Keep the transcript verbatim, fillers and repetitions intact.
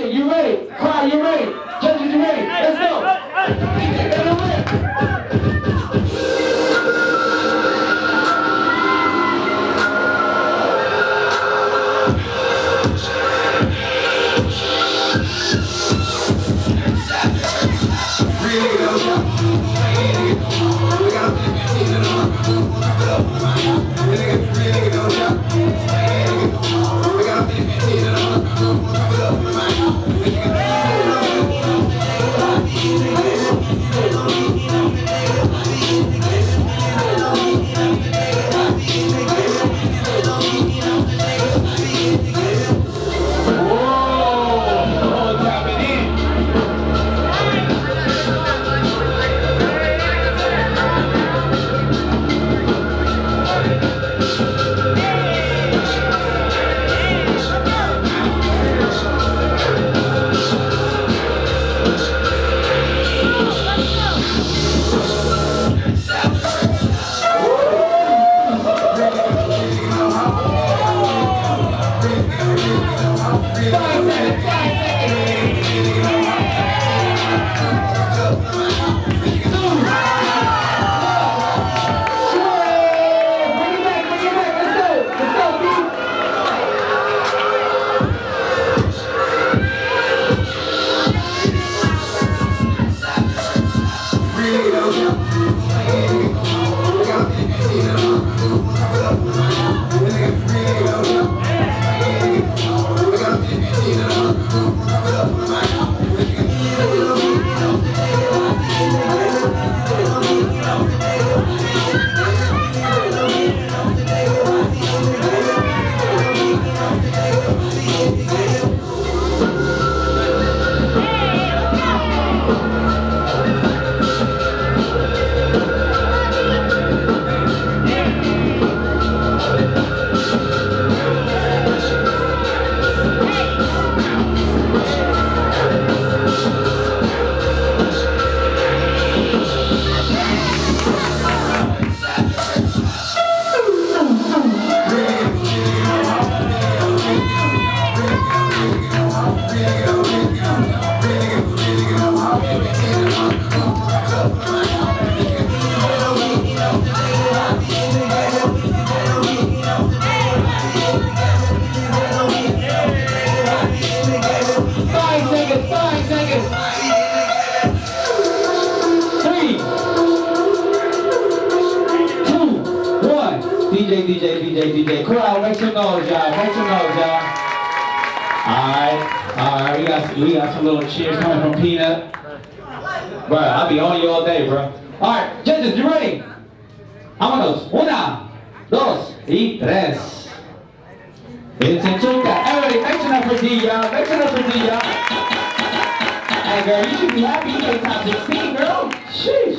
ready? You ready? Crowd, you ready? Judges, you ready? Let's go. Let it rip. D J, D J, D J, D J. Crowd, make some noise, y'all. Make some noise, y'all. Alright, alright. We got, we got some little cheers coming from Peanut. Bro, I'll be on you all day, bro. Alright, judges, you ready? Vámonos. Una, dos, y tres. It's in Chuka. Everybody, make some up for D, y'all. Make some up for D, y'all. Hey, girl, you should be happy you made top sixteen, girl. Sheesh.